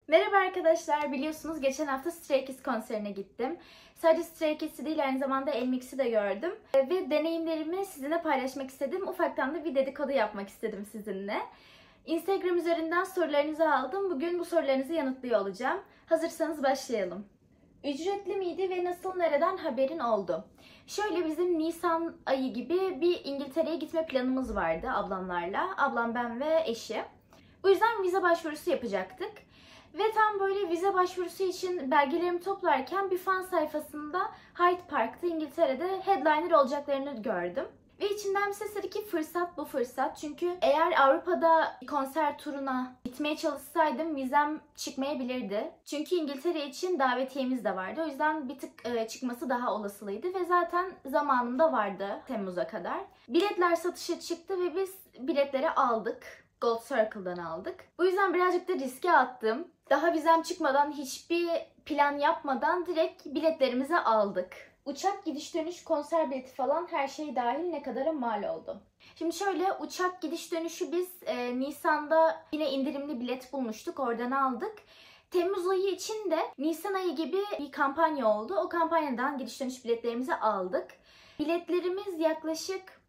Merhaba arkadaşlar, biliyorsunuz geçen hafta Stray Kids konserine gittim. Sadece Stray Kids'i değil, aynı zamanda NMIX'i de gördüm. Ve deneyimlerimi sizinle paylaşmak istedim. Ufaktan da bir dedikodu yapmak istedim sizinle. Instagram üzerinden sorularınızı aldım. Bugün bu sorularınızı yanıtlıyor olacağım. Hazırsanız başlayalım. Ücretli miydi ve nasıl, nereden haberin oldu? Şöyle, bizim Nisan ayı gibi bir İngiltere'ye gitme planımız vardı ablamlarla. Ablam, ben ve eşi. Bu yüzden vize başvurusu yapacaktık. Ve tam böyle vize başvurusu için belgelerimi toplarken bir fan sayfasında Hyde Park'ta, İngiltere'de headliner olacaklarını gördüm. Ve içimden bir ses dedi ki fırsat bu fırsat. Çünkü eğer Avrupa'da konser turuna gitmeye çalışsaydım vizem çıkmayabilirdi. Çünkü İngiltere için davetiyemiz de vardı. O yüzden bir tık çıkması daha olasılıydı. Ve zaten zamanında vardı Temmuz'a kadar. Biletler satışa çıktı ve biz biletleri aldık. Gold Circle'dan aldık. Bu yüzden birazcık da riske attım. Daha vizem çıkmadan, hiçbir plan yapmadan direkt biletlerimizi aldık. Uçak gidiş dönüş, konser bileti falan her şey dahil ne kadara mal oldu? Şimdi şöyle, uçak gidiş dönüşü biz Nisan'da yine indirimli bilet bulmuştuk. Oradan aldık. Temmuz ayı için de Nisan ayı gibi bir kampanya oldu. O kampanyadan gidiş dönüş biletlerimizi aldık. Biletlerimiz yaklaşık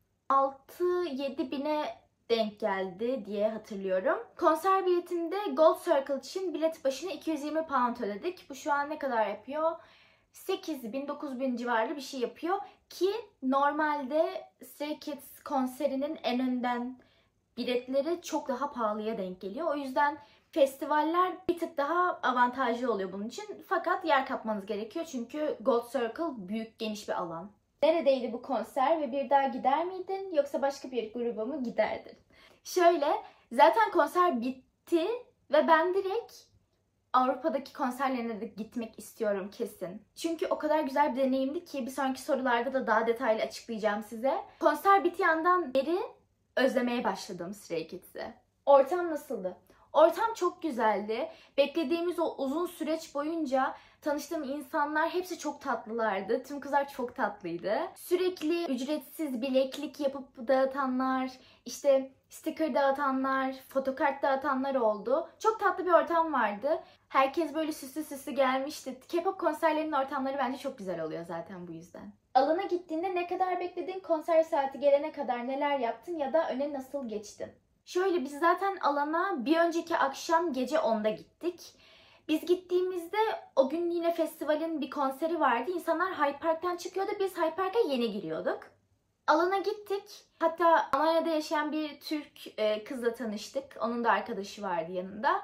6-7 bine denk geldi diye hatırlıyorum. Konser biletinde Gold Circle için bilet başına 220 pound ödedik. Bu şu an ne kadar yapıyor? 8.000-9.000 civarı bir şey yapıyor. Ki normalde Stray Kids konserinin en önden biletleri çok daha pahalıya denk geliyor. O yüzden festivaller bir tık daha avantajlı oluyor bunun için. Fakat yer kapmanız gerekiyor çünkü Gold Circle büyük, geniş bir alan. Neredeydi bu konser ve bir daha gider miydin yoksa başka bir gruba mı giderdin? Şöyle, zaten konser bitti ve ben direkt Avrupa'daki konserlerine de gitmek istiyorum kesin. Çünkü o kadar güzel bir deneyimdi ki bir sonraki sorularda da daha detaylı açıklayacağım size. Konser bittiği andan beri özlemeye başladım Stray Kids'i. Ortam nasıldı? Ortam çok güzeldi. Beklediğimiz o uzun süreç boyunca tanıştığım insanlar hepsi çok tatlılardı. Tüm kızlar çok tatlıydı. Sürekli ücretsiz bileklik yapıp dağıtanlar, işte sticker dağıtanlar, fotokart dağıtanlar oldu. Çok tatlı bir ortam vardı. Herkes böyle süslü süslü gelmişti. K-pop konserlerinin ortamları bence çok güzel oluyor zaten bu yüzden. Alana gittiğinde ne kadar bekledin? Konser saati gelene kadar neler yaptın ya da öne nasıl geçtin? Şöyle, biz zaten alana bir önceki akşam gece 10'da gittik. Biz gittiğimizde o gün yine festivalin bir konseri vardı. İnsanlar Hyde Park'tan çıkıyordu. Biz Hyde Park'a yeni giriyorduk. Alana gittik. Hatta Almanya'da yaşayan bir Türk kızla tanıştık. Onun da arkadaşı vardı yanında.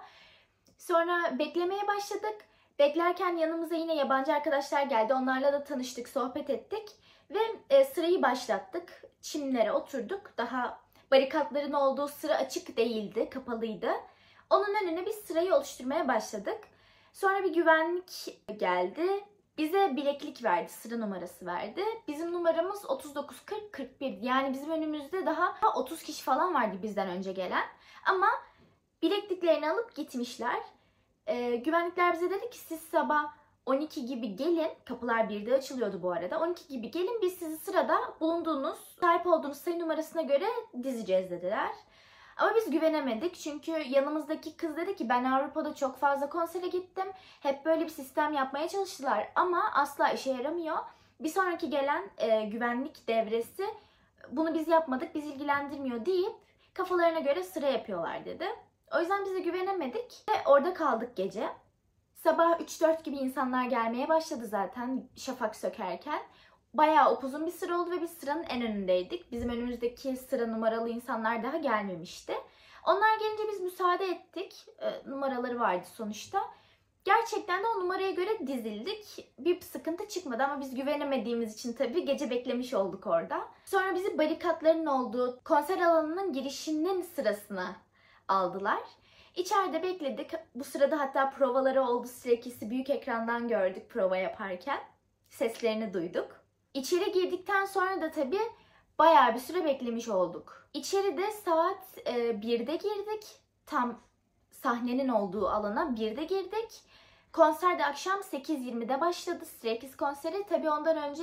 Sonra beklemeye başladık. Beklerken yanımıza yine yabancı arkadaşlar geldi. Onlarla da tanıştık, sohbet ettik. Ve sırayı başlattık. Çimlere oturduk. Daha barikatların olduğu sıra açık değildi, kapalıydı. Onun önüne biz sırayı oluşturmaya başladık. Sonra bir güvenlik geldi. Bize bileklik verdi, sıra numarası verdi. Bizim numaramız 39-40-41. Yani bizim önümüzde daha 30 kişi falan vardı bizden önce gelen. Ama bilekliklerini alıp gitmişler. Güvenlikler bize dedi ki siz sabah 12 gibi gelin. Kapılar 1'de açılıyordu bu arada. 12 gibi gelin, biz sizi sırada bulunduğunuz, sahip olduğunuz sayı numarasına göre dizeceğiz dediler. Ama biz güvenemedik çünkü yanımızdaki kız dedi ki ben Avrupa'da çok fazla konsere gittim. Hep böyle bir sistem yapmaya çalıştılar ama asla işe yaramıyor. Bir sonraki gelen güvenlik devresi bunu biz yapmadık, bizi ilgilendirmiyor deyip kafalarına göre sıra yapıyorlar dedi. O yüzden bize güvenemedik ve orada kaldık gece. Sabah 3-4 gibi insanlar gelmeye başladı zaten şafak sökerken. Bayağı upuzun bir sıra oldu ve biz sıranın en önündeydik. Bizim önümüzdeki sıra numaralı insanlar daha gelmemişti. Onlar gelince biz müsaade ettik. Numaraları vardı sonuçta. Gerçekten de o numaraya göre dizildik. Bir sıkıntı çıkmadı ama biz güvenemediğimiz için tabii gece beklemiş olduk orada. Sonra bizi barikatların olduğu konser alanının girişinin sırasına aldılar. İçeride bekledik. Bu sırada hatta provaları oldu. Stray Kids'i büyük ekrandan gördük prova yaparken. Seslerini duyduk. İçeri girdikten sonra da tabii bayağı bir süre beklemiş olduk. İçeride saat 1'de girdik. Tam sahnenin olduğu alana 1'de girdik. Konser de akşam 8.20'de başladı Stray Kids konseri. Tabii ondan önce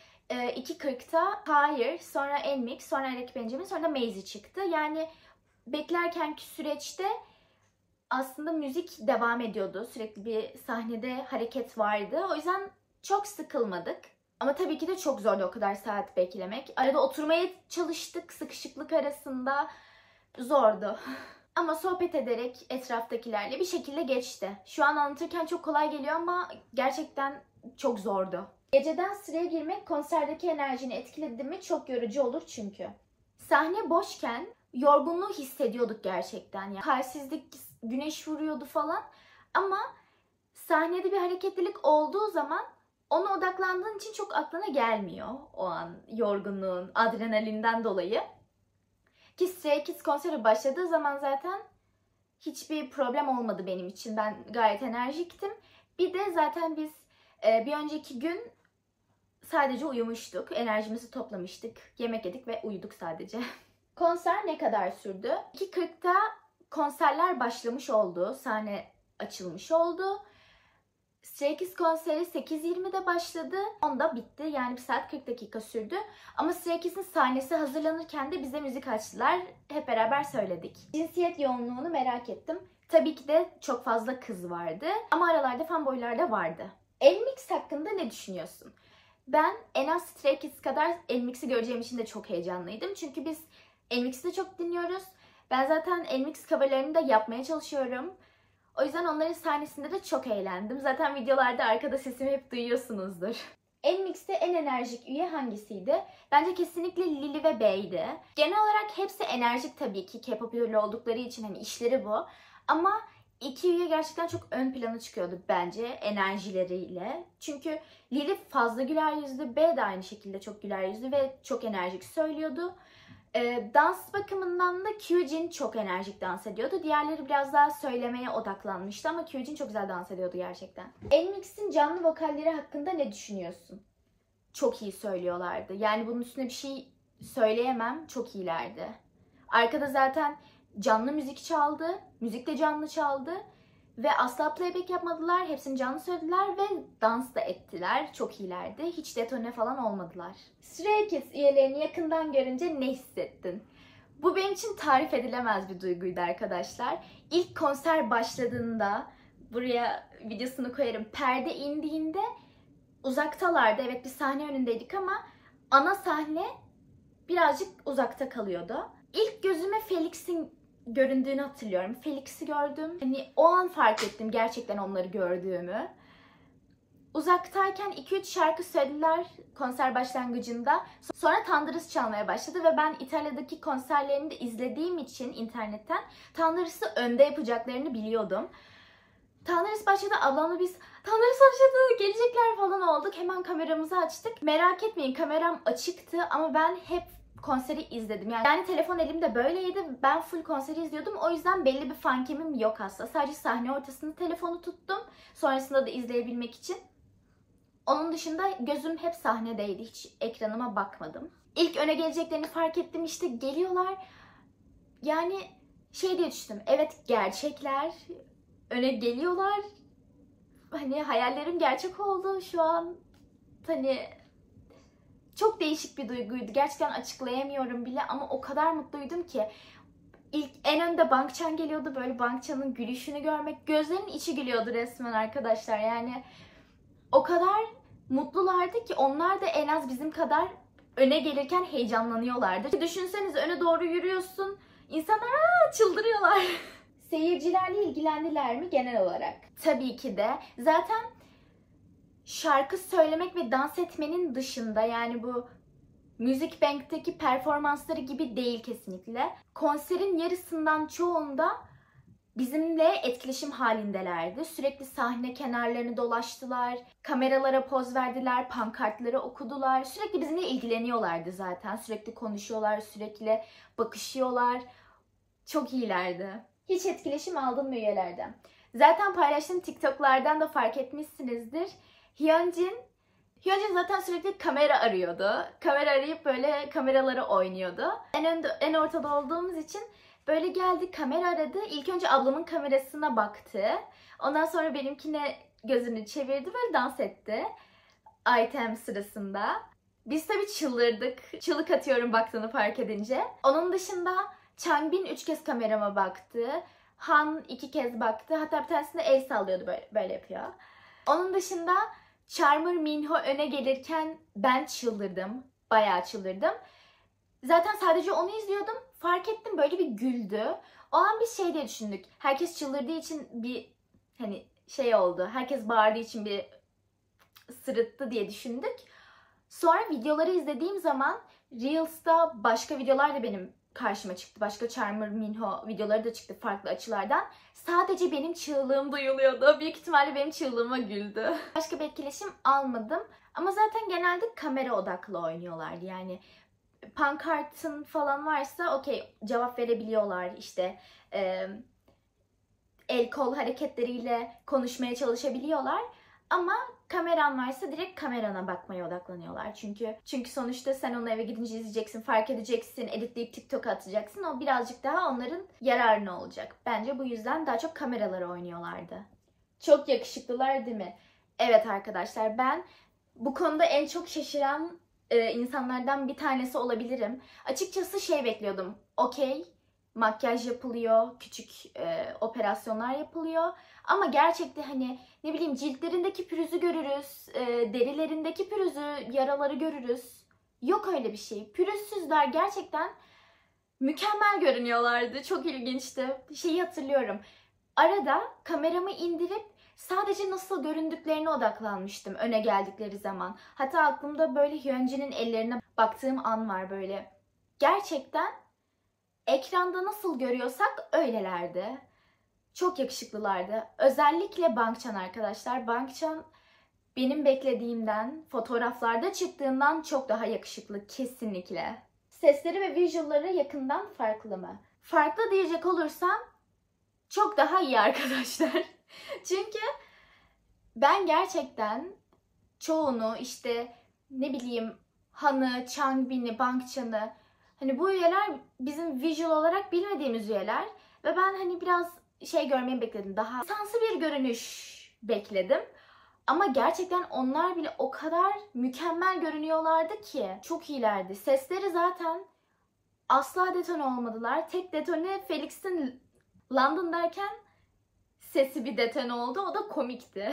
2.40'da Higher, sonra NMIXX, sonra Eric Benjamin, sonra da Maisy çıktı. Yani beklerkenki süreçte Aslında müzik devam ediyordu. Sürekli bir sahnede hareket vardı. O yüzden çok sıkılmadık. Ama tabii ki de çok zordu o kadar saat beklemek. Arada oturmaya çalıştık sıkışıklık arasında. Zordu. Ama sohbet ederek etraftakilerle bir şekilde geçti. Şu an anlatırken çok kolay geliyor ama gerçekten çok zordu. Geceden sıraya girmek konserdeki enerjini etkiledi mi çok yorucu olur çünkü. Sahne boşken yorgunluğu hissediyorduk gerçekten. Yani halsizlik, güneş vuruyordu falan. Ama sahnede bir hareketlilik olduğu zaman ona odaklandığın için çok aklına gelmiyor o an yorgunluğun, adrenalinden dolayı. Ki Stray Kids konseri başladığı zaman zaten hiçbir problem olmadı benim için. Ben gayet enerjiktim. Bir de zaten biz bir önceki gün sadece uyumuştuk. Enerjimizi toplamıştık. Yemek yedik ve uyuduk sadece. Konser ne kadar sürdü? 2:40'da konserler başlamış oldu. Sahne açılmış oldu. Stray Kids konseri 8:20'de başladı. 10'da bitti. Yani 1 saat 40 dakika sürdü. Ama Stray Kids'in sahnesi hazırlanırken de bize müzik açtılar. Hep beraber söyledik. Cinsiyet yoğunluğunu merak ettim. Tabii ki de çok fazla kız vardı. Ama aralarda fanboylar da vardı. NMIXX hakkında ne düşünüyorsun? Ben en az Stray Kids kadar NMIXX'i göreceğim için de çok heyecanlıydım. Çünkü biz NMIXX'i de çok dinliyoruz. Ben zaten NMIXX coverlarını da yapmaya çalışıyorum. O yüzden onların sahnesinde de çok eğlendim. Zaten videolarda arkada sesimi hep duyuyorsunuzdur. NMIXX'te en enerjik üye hangisiydi? Bence kesinlikle Lily ve B'ydi. Genel olarak hepsi enerjik tabii ki. K-pop idolü oldukları için hani işleri bu. Ama iki üye gerçekten çok ön plana çıkıyordu bence enerjileriyle. Çünkü Lily fazla güler yüzlü, B de aynı şekilde çok güler yüzlü ve çok enerjik söylüyordu. Dans bakımından da Kyujin çok enerjik dans ediyordu. Diğerleri biraz daha söylemeye odaklanmıştı ama Kyujin çok güzel dans ediyordu gerçekten. NMIXX'in canlı vokalleri hakkında ne düşünüyorsun? Çok iyi söylüyorlardı. Yani bunun üstüne bir şey söyleyemem. Çok iyilerdi. Arkada zaten canlı müzik çaldı. Müzik de canlı çaldı. Ve asla playback yapmadılar. Hepsini canlı söylediler ve dans da ettiler. Çok iyilerdi. Hiç detone falan olmadılar. Stray Kids üyelerini yakından görünce ne hissettin? Bu benim için tarif edilemez bir duyguydu arkadaşlar. İlk konser başladığında, buraya videosunu koyarım, perde indiğinde uzaktalardı. Evet, bir sahne önündeydik ama ana sahne birazcık uzakta kalıyordu. İlk gözüme Felix'in göründüğünü hatırlıyorum. Felix'i gördüm. Hani o an fark ettim gerçekten onları gördüğümü. Uzaktayken 2-3 şarkı söylediler konser başlangıcında. Sonra Thunderous çalmaya başladı ve ben İtalya'daki konserlerini de izlediğim için internetten Thunderous'ı önde yapacaklarını biliyordum. Thunderous başladı, ablamla biz Thunderous başladı, gelecekler falan olduk. Hemen kameramızı açtık. Merak etmeyin, kameram açıktı ama ben hep konseri izledim. Yani telefon elimde böyleydi. Ben full konseri izliyordum. O yüzden belli bir fankemim yok aslında. Sadece sahne ortasında telefonu tuttum. Sonrasında da izleyebilmek için. Onun dışında gözüm hep sahnedeydi. Hiç ekranıma bakmadım. İlk öne geleceklerini fark ettim. İşte geliyorlar. Yani şey diye düşündüm. Evet, gerçekler. Öne geliyorlar. Hani hayallerim gerçek oldu şu an. Hani çok değişik bir duyguydu. Gerçekten açıklayamıyorum bile ama o kadar mutluydum ki. İlk en önde Bangchan geliyordu. Böyle Bangchan'ın gülüşünü görmek. Gözlerinin içi gülüyordu resmen arkadaşlar. Yani o kadar mutlulardı ki onlar da en az bizim kadar öne gelirken heyecanlanıyorlardı. Düşünsenize, öne doğru yürüyorsun. İnsanlar çıldırıyorlar. Seyircilerle ilgilendiler mi genel olarak? Tabii ki de. Zaten şarkı söylemek ve dans etmenin dışında, yani bu Music Bank'teki performansları gibi değil kesinlikle. Konserin yarısından çoğunda bizimle etkileşim halindelerdi. Sürekli sahne kenarlarını dolaştılar, kameralara poz verdiler, pankartları okudular. Sürekli bizimle ilgileniyorlardı zaten. Sürekli konuşuyorlar, sürekli bakışıyorlar. Çok iyilerdi. Hiç etkileşim aldın mı üyelerden? Zaten paylaştığım TikTok'lardan da fark etmişsinizdir. Hyunjin zaten sürekli kamera arıyordu. Kamera arayıp böyle kameraları oynuyordu. En ortada olduğumuz için böyle geldi, kamera aradı. İlk önce ablamın kamerasına baktı. Ondan sonra benimkine gözünü çevirdi, böyle dans etti. Item sırasında. Biz tabii çıldırdık. Çığlık atıyorum baktığını fark edince. Onun dışında Changbin 3 kez kamerama baktı. Han 2 kez baktı. Hatta bir tanesinde el sallıyordu, böyle yapıyor. Onun dışında Charmer Minho öne gelirken ben çıldırdım. Bayağı çıldırdım. Zaten sadece onu izliyordum. Fark ettim, böyle bir güldü. O an biz şey diye düşündük. Herkes çıldırdığı için bir hani şey oldu. Herkes bağırdığı için bir sırıttı diye düşündük. Sonra videoları izlediğim zaman Reels'ta başka videolar da benim karşıma çıktı. Başka Charmer Minho videoları da çıktı farklı açılardan. Sadece benim çığlığım duyuluyordu. Büyük ihtimalle benim çığlığıma güldü. Başka bir etkileşim almadım. Ama zaten genelde kamera odaklı oynuyorlardı. Yani pankartın falan varsa okey, cevap verebiliyorlar. İşte el kol hareketleriyle konuşmaya çalışabiliyorlar. Ama kameran varsa direkt kamerana bakmaya odaklanıyorlar. Çünkü sonuçta sen onu eve gidince izleyeceksin, fark edeceksin, editleyip TikTok'a atacaksın. O birazcık daha onların yararına olacak. Bence bu yüzden daha çok kameralara oynuyorlardı. Çok yakışıklılar değil mi? Evet arkadaşlar, ben bu konuda en çok şaşıran insanlardan bir tanesi olabilirim. Açıkçası şey bekliyordum. Okey, makyaj yapılıyor, küçük operasyonlar yapılıyor. Ama gerçekten hani ne bileyim, ciltlerindeki pürüzü görürüz, derilerindeki pürüzü, yaraları görürüz. Yok öyle bir şey. Pürüzsüzler, gerçekten mükemmel görünüyorlardı. Çok ilginçti. Şeyi hatırlıyorum. Arada kameramı indirip sadece nasıl göründüklerine odaklanmıştım öne geldikleri zaman. Hatta aklımda böyle Hyunjin'in ellerine baktığım an var böyle. Gerçekten ekranda nasıl görüyorsak öylelerdi. Çok yakışıklılardı. Özellikle Bangchan arkadaşlar. Bangchan benim beklediğimden, fotoğraflarda çıktığından çok daha yakışıklı kesinlikle. Sesleri ve visual'ları yakından farklı mı? Farklı diyecek olursam çok daha iyi arkadaşlar. Çünkü ben gerçekten çoğunu, işte ne bileyim Han'ı, Changbin'i, Bangchan'ı, hani bu üyeler bizim visual olarak bilmediğimiz üyeler ve ben hani biraz şey görmeyi bekledim. Daha insansı bir görünüş bekledim. Ama gerçekten onlar bile o kadar mükemmel görünüyorlardı ki. Çok iyilerdi. Sesleri zaten asla detone olmadılar. Tek detone Felix'in London'dayken sesi bir detone oldu. O da komikti.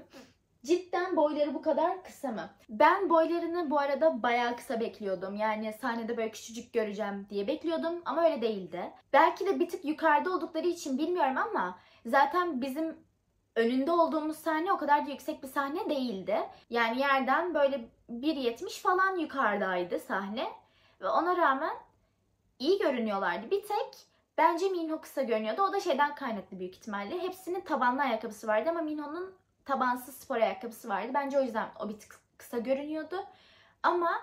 Cidden boyları bu kadar kısa mı? Ben boylarını bu arada bayağı kısa bekliyordum. Yani sahnede böyle küçücük göreceğim diye bekliyordum ama öyle değildi. Belki de bir tık yukarıda oldukları için bilmiyorum ama zaten bizim önünde olduğumuz sahne o kadar da yüksek bir sahne değildi. Yani yerden böyle 1.70 falan yukarıdaydı sahne. Ve ona rağmen iyi görünüyorlardı. Bir tek bence Minho kısa görünüyordu. O da şeyden kaynaklı büyük ihtimalle. Hepsinin tabanlı ayakkabısı vardı ama Minho'nun tabansız spor ayakkabısı vardı. Bence o yüzden o bir tık kısa görünüyordu. Ama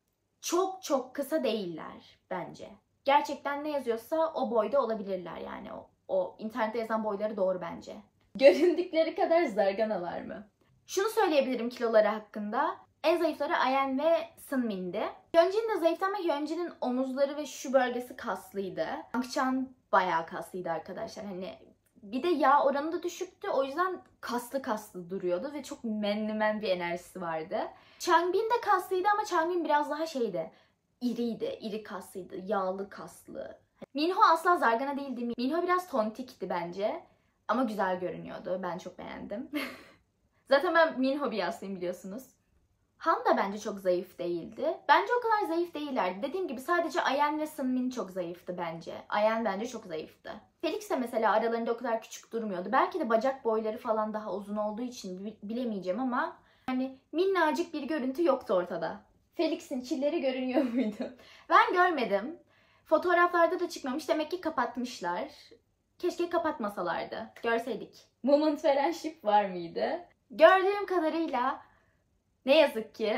çok çok kısa değiller bence. Gerçekten ne yazıyorsa o boyda olabilirler yani. O internette yazan boyları doğru bence. Göründükleri kadar zarganalar mı? Şunu söyleyebilirim kiloları hakkında. En zayıfları Ayen ve Sunmin'di. Hyunjin de zayıftı ama Hyunjin'in omuzları ve şu bölgesi kaslıydı. Bangchan bayağı kaslıydı arkadaşlar. Hani bir de yağ oranı da düşüktü. O yüzden kaslı duruyordu ve çok men bir enerjisi vardı. Changbin de kaslıydı ama Changbin biraz daha şeydi. İriydi, iri kaslıydı, yağlı kaslı. Minho asla zargana değildi. Minho biraz tontikti bence. Ama güzel görünüyordu. Ben çok beğendim. Zaten ben Minho biasıyım biliyorsunuz. Han da bence çok zayıf değildi. Bence o kadar zayıf değillerdi. Dediğim gibi sadece Ayen ve Sunmin çok zayıftı bence. Ayen bence çok zayıftı. Felix de mesela aralarında o kadar küçük durmuyordu. Belki de bacak boyları falan daha uzun olduğu için bilemeyeceğim ama hani minnacık bir görüntü yoktu ortada. Felix'in çilleri görünüyor muydu? Ben görmedim. Fotoğraflarda da çıkmamış. Demek ki kapatmışlar. Keşke kapatmasalardı. Görseydik. Moment veren ship var mıydı? Gördüğüm kadarıyla ne yazık ki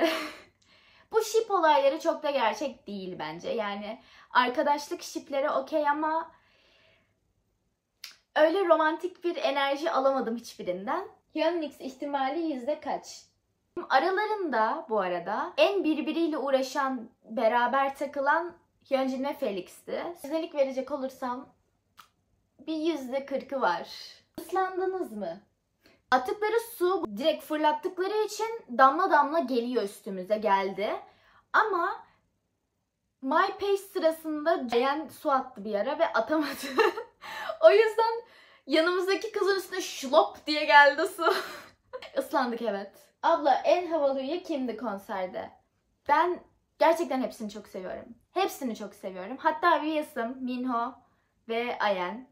bu ship olayları çok da gerçek değil bence. Yani arkadaşlık shipleri okey ama öyle romantik bir enerji alamadım hiçbirinden. Hyunix ihtimali yüzde kaç? Aralarında bu arada en birbiriyle uğraşan, beraber takılan Hyunjin ve Felix'ti. Özellik verecek olursam bir %40'ı var. Islandınız mı? Attıkları su direkt fırlattıkları için damla damla geliyor, üstümüze geldi. Ama My Pace sırasında Ayen su attı bir ara ve atamadı. O yüzden Yanımızdaki kızın üstüne şlop diye geldi su. Islandık evet. Abla en havalı üye kimdi konserde? Ben gerçekten hepsini çok seviyorum. Hepsini çok seviyorum. Hatta Vsum, Minho ve Ayen.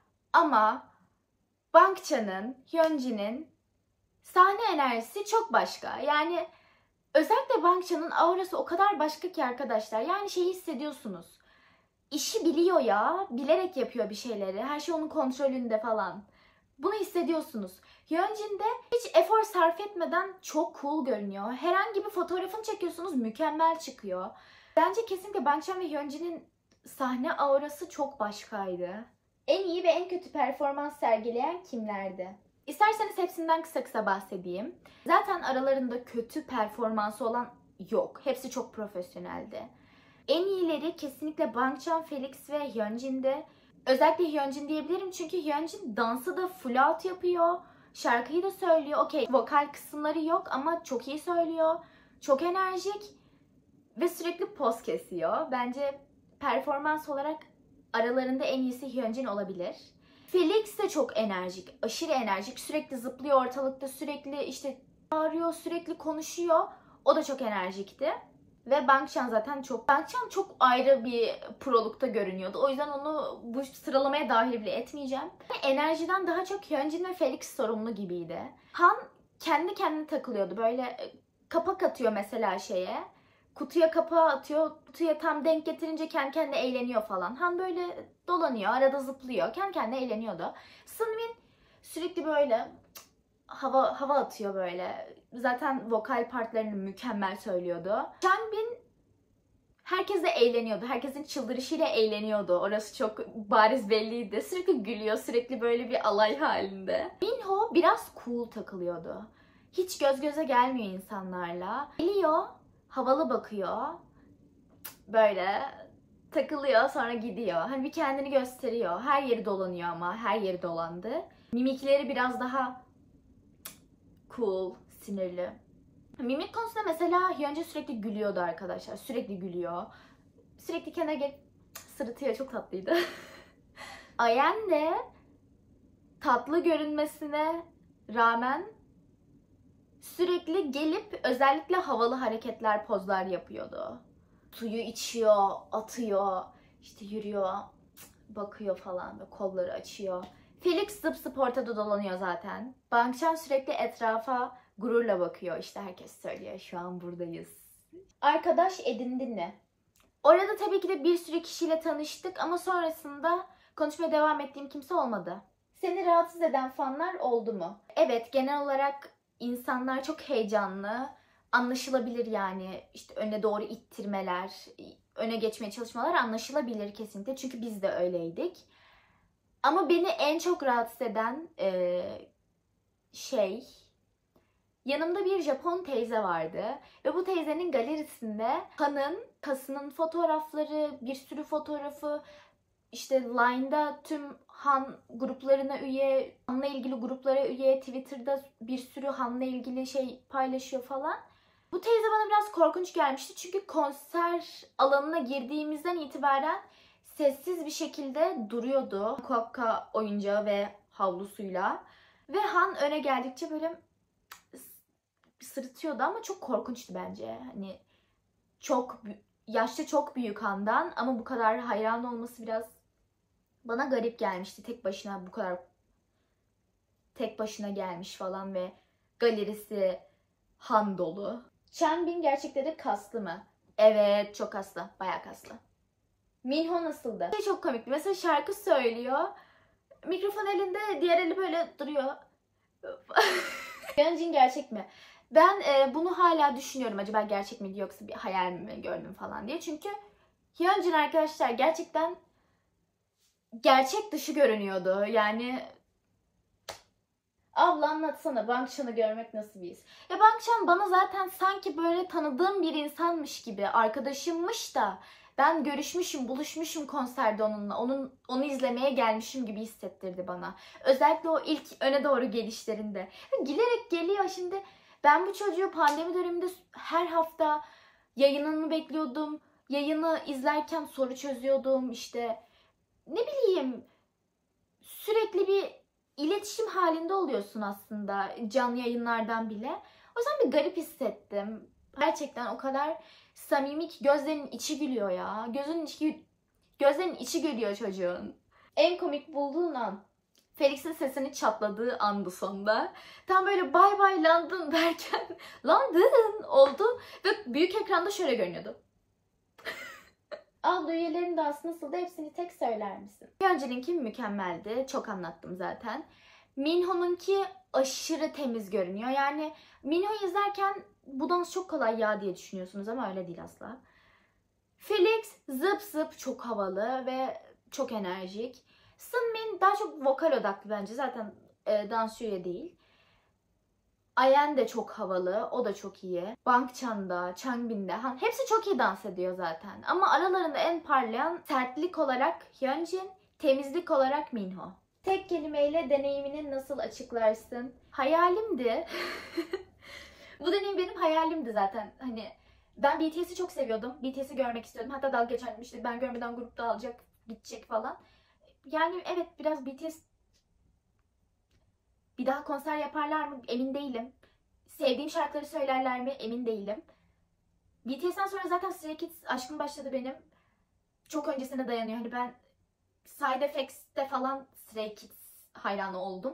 Ama Bangchan'ın, Hyunjin'in sahne enerjisi çok başka. Yani özellikle Bangchan'ın aurası o kadar başka ki arkadaşlar. Yani şeyi hissediyorsunuz. İşi biliyor ya. Bilerek yapıyor bir şeyleri. Her şey onun kontrolünde falan. Bunu hissediyorsunuz. Hyunjin'de hiç efor sarf etmeden çok cool görünüyor. Herhangi bir fotoğrafını çekiyorsunuz mükemmel çıkıyor. Bence kesinlikle Bangchan ve Hyunjin'in sahne aurası çok başkaydı. En iyi ve en kötü performans sergileyen kimlerdi? İsterseniz hepsinden kısa kısa bahsedeyim. Zaten aralarında kötü performansı olan yok. Hepsi çok profesyoneldi. En iyileri kesinlikle Bangchan, Felix ve Hyunjin'di. Özellikle Hyunjin diyebilirim çünkü Hyunjin dansı da full out yapıyor. Şarkıyı da söylüyor. Okey, vokal kısımları yok ama çok iyi söylüyor. Çok enerjik ve sürekli poz kesiyor. Bence performans olarak aralarında en iyisi Hyunjin olabilir. Felix de çok enerjik, aşırı enerjik. Sürekli zıplıyor ortalıkta, sürekli işte bağırıyor, sürekli konuşuyor. O da çok enerjikti. Ve Bangchan zaten çok... Bangchan çok ayrı bir prolukta görünüyordu. O yüzden onu bu sıralamaya dahil bile etmeyeceğim. Enerjiden daha çok Hyunjin ve Felix sorumlu gibiydi. Han kendi kendine takılıyordu. Böyle kapak atıyor mesela şeye. Kutuya kapağı atıyor. Kutuya tam denk getirince kendi kendine eğleniyor falan. Han böyle dolanıyor, arada zıplıyor. Kendi kendine eğleniyordu. Seungmin sürekli böyle hava atıyor böyle. Zaten vokal partlarını mükemmel söylüyordu. Changbin herkesle eğleniyordu. Herkesin çıldırışıyla eğleniyordu. Orası çok bariz belliydi. Sürekli gülüyor. Sürekli böyle bir alay halinde. Minho biraz cool takılıyordu. Hiç göz göze gelmiyor insanlarla. Geliyor, havalı bakıyor. Böyle takılıyor sonra gidiyor. Hani bir kendini gösteriyor. Her yeri dolanıyor ama her yeri dolandı. Mimikleri biraz daha cool, sinirli. Mimik konusunda mesela Hyunjin sürekli gülüyordu arkadaşlar. Sürekli gülüyor. Sürekli kenara gelip sırıtıyor. Çok tatlıydı. Ayen de tatlı görünmesine rağmen sürekli gelip özellikle havalı hareketler, pozlar yapıyordu. Suyu içiyor, atıyor, işte yürüyor, bakıyor falan ve kolları açıyor. Felix zıp zıp ortada dolanıyor zaten. Bangchan sürekli etrafa gururla bakıyor. İşte herkes söylüyor şu an buradayız. Arkadaş edindin mi? Orada tabii ki de bir sürü kişiyle tanıştık ama sonrasında konuşmaya devam ettiğim kimse olmadı. Seni rahatsız eden fanlar oldu mu? Evet, genel olarak insanlar çok heyecanlı. Anlaşılabilir yani. İşte öne doğru ittirmeler, öne geçmeye çalışmalar anlaşılabilir kesinlikle. Çünkü biz de öyleydik. Ama beni en çok rahatsız eden yanımda bir Japon teyze vardı. Ve bu teyzenin galerisinde Han'ın kasının fotoğrafları, bir sürü fotoğrafı, işte Line'da tüm Han gruplarına üye, Han'la ilgili gruplara üye, Twitter'da bir sürü Han'la ilgili şey paylaşıyor falan. Bu teyze bana biraz korkunç gelmişti çünkü konser alanına girdiğimizden itibaren sessiz bir şekilde duruyordu. Kokka oyuncağı ve havlusuyla. Ve Han öne geldikçe böyle sırıtıyordu ama çok korkunçtu bence. Hani yaşça çok büyük Han'dan ama bu kadar hayran olması biraz bana garip gelmişti. Tek başına bu kadar tek başına gelmiş falan ve galerisi Han dolu. Changbin gerçekten de kaslı mı? Evet, çok kaslı. Bayağı kaslı. Minho nasıldı? Çok komikti. Mesela şarkı söylüyor. Mikrofon elinde, diğer eli böyle duruyor. Hyunjin gerçek mi? Ben bunu hala düşünüyorum. Acaba gerçek miydi yoksa bir hayal mi gördüm falan diye. Çünkü Hyunjin arkadaşlar gerçekten gerçek dışı görünüyordu. Yani abla anlatsana, Bangchan'ı görmek nasıl bir his? Ya Bangchan bana zaten sanki böyle tanıdığım bir insanmış gibi, arkadaşımmış da ben görüşmüşüm, buluşmuşum konserde onunla. Onu izlemeye gelmişim gibi hissettirdi bana. Özellikle o ilk öne doğru gelişlerinde. Gülerek geliyor şimdi. Ben bu çocuğu pandemi döneminde her hafta yayınını bekliyordum. Yayını izlerken soru çözüyordum işte. Ne bileyim, sürekli bir iletişim halinde oluyorsun aslında canlı yayınlardan bile. O yüzden bir garip hissettim. Gerçekten o kadar samimi ki gözlerinin içi gülüyor ya. Gözlerinin içi gülüyor çocuğun. En komik bulduğun an Felix'in sesini çatladığı andı sonunda. Tam böyle bay bay London derken London oldu ve büyük ekranda şöyle görünüyordu. Abla üyelerin dansı nasıldı? Hepsini tek söyler misin? Bir önceninki mükemmeldi. Çok anlattım zaten. Minho'nunki aşırı temiz görünüyor. Yani Minho'yu izlerken bu dans çok kolay ya diye düşünüyorsunuz ama öyle değil asla. Felix zıp zıp çok havalı ve çok enerjik. Sunmin daha çok vokal odaklı bence. Zaten dans üye değil. Ayen de çok havalı. O da çok iyi. Bangchan'da, Changbin'de. Hepsi çok iyi dans ediyor zaten. Ama aralarında en parlayan sertlik olarak Hyunjin, temizlik olarak Minho. Tek kelimeyle deneyimini nasıl açıklarsın? Hayalimdi. Bu deneyim benim hayalimdi zaten. Hani ben BTS'i çok seviyordum. BTS'i görmek istiyordum. Hatta dalga geçerdim işte ben görmeden grup dağılacak, gidecek falan. Yani evet biraz BTS bir daha konser yaparlar mı emin değilim. Sevdiğim şarkıları söylerler mi emin değilim. BTS'den sonra zaten Stray Kids aşkım başladı benim. Çok öncesine dayanıyor. Hani ben Side Effects'te falan Stray Kids hayranı oldum.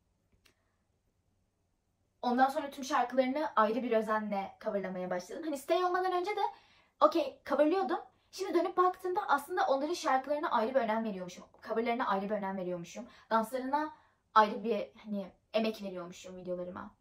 Ondan sonra tüm şarkılarını ayrı bir özenle coverlamaya başladım. Hani Stay olmadan önce de okey coverlıyordum. Şimdi dönüp baktığımda aslında onların şarkılarına ayrı bir önem veriyormuşum. Coverlarına ayrı bir önem veriyormuşum. Danslarına ayrı bir hani emek veriyormuşum videolarıma.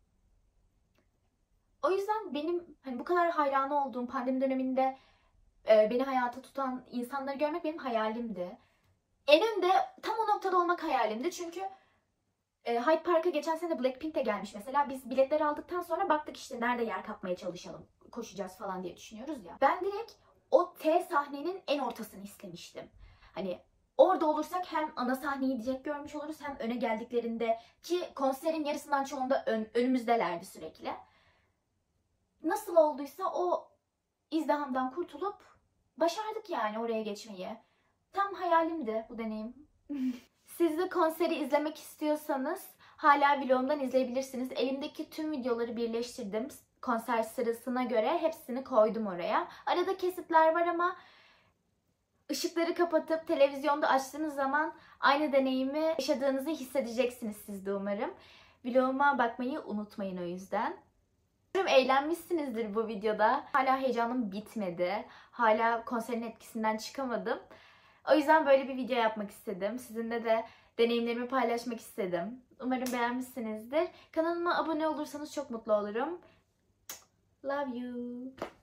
O yüzden benim hani bu kadar hayranı olduğum pandemi döneminde beni hayata tutan insanları görmek benim hayalimdi. En önde tam o noktada olmak hayalimdi. Çünkü Hyde Park'a geçen sene Blackpink de gelmiş mesela. Biz biletleri aldıktan sonra baktık işte nerede yer kapmaya çalışalım. Koşacağız falan diye düşünüyoruz ya. Ben direkt o T sahnenin en ortasını istemiştim. Hani orada olursak hem ana sahneyi direkt görmüş oluruz hem öne geldiklerinde ki konserin yarısından çoğunda önümüzdelerdi sürekli. Nasıl olduysa o izdihamdan kurtulup başardık yani oraya geçmeyi. Tam hayalimdi bu deneyim. Siz de konseri izlemek istiyorsanız hala vlogumdan izleyebilirsiniz. Elimdeki tüm videoları birleştirdim. Konser sırasına göre hepsini koydum oraya. Arada kesitler var ama ışıkları kapatıp televizyonda açtığınız zaman aynı deneyimi yaşadığınızı hissedeceksiniz siz de umarım. Vloguma bakmayı unutmayın o yüzden. Umarım eğlenmişsinizdir bu videoda. Hala heyecanım bitmedi. Hala konserin etkisinden çıkamadım. O yüzden böyle bir video yapmak istedim. Sizinle de deneyimlerimi paylaşmak istedim. Umarım beğenmişsinizdir. Kanalıma abone olursanız çok mutlu olurum. Love you.